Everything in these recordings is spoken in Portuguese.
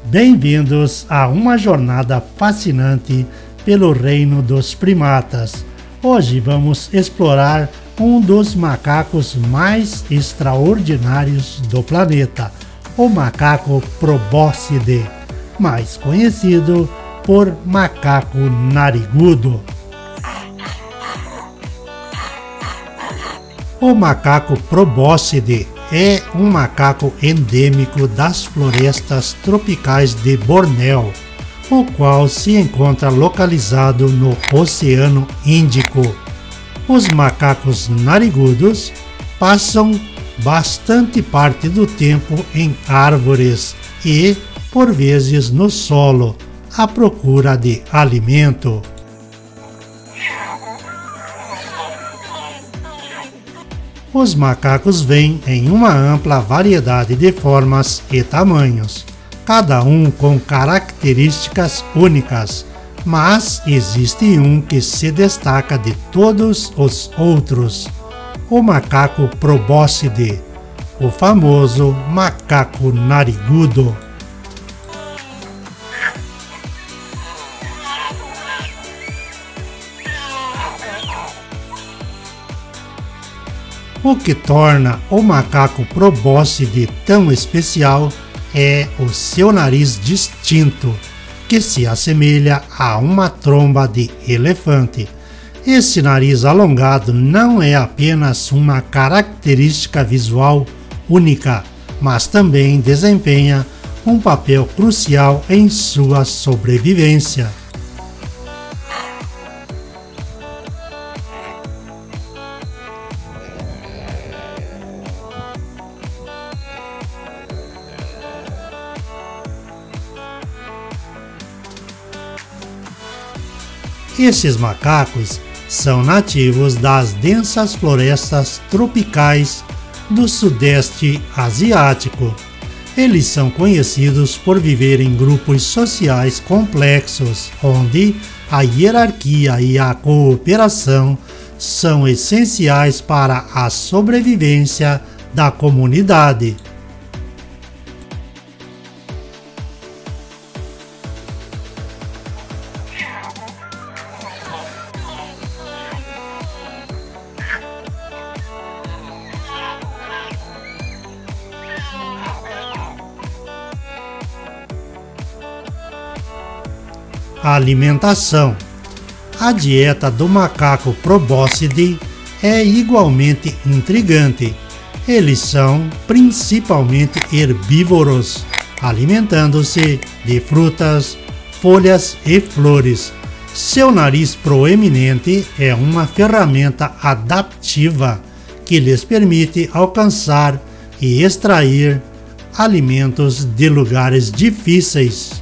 Bem-vindos a uma jornada fascinante pelo reino dos primatas. Hoje vamos explorar um dos macacos mais extraordinários do planeta, o macaco probóscide, mais conhecido por macaco narigudo. O macaco probóscide é um macaco endêmico das florestas tropicais de Bornéu, o qual se encontra localizado no Oceano Índico. Os macacos narigudos passam bastante parte do tempo em árvores e, por vezes, no solo, à procura de alimento. Os macacos vêm em uma ampla variedade de formas e tamanhos, cada um com características únicas, mas existe um que se destaca de todos os outros: o macaco probóscide, o famoso macaco narigudo. O que torna o macaco probóscide tão especial é o seu nariz distinto, que se assemelha a uma tromba de elefante. Esse nariz alongado não é apenas uma característica visual única, mas também desempenha um papel crucial em sua sobrevivência. Esses macacos são nativos das densas florestas tropicais do Sudeste Asiático. Eles são conhecidos por viver em grupos sociais complexos, onde a hierarquia e a cooperação são essenciais para a sobrevivência da comunidade. A alimentação. A dieta do macaco probóscide é igualmente intrigante. Eles são principalmente herbívoros, alimentando-se de frutas, folhas e flores. Seu nariz proeminente é uma ferramenta adaptiva que lhes permite alcançar e extrair alimentos de lugares difíceis.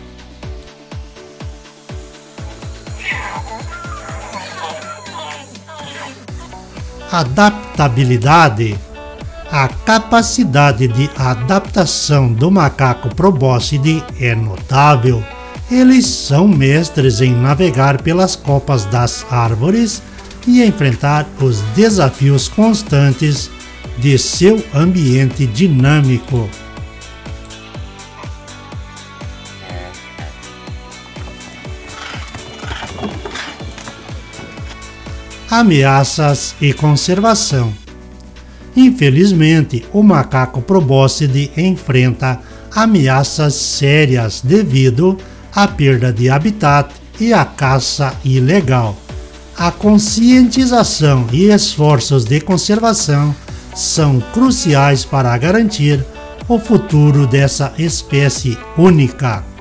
Adaptabilidade. A capacidade de adaptação do macaco probóscide é notável. Eles são mestres em navegar pelas copas das árvores e enfrentar os desafios constantes de seu ambiente dinâmico. Ameaças e conservação. Infelizmente, o macaco probóscide enfrenta ameaças sérias devido à perda de habitat e à caça ilegal. A conscientização e esforços de conservação são cruciais para garantir o futuro dessa espécie única.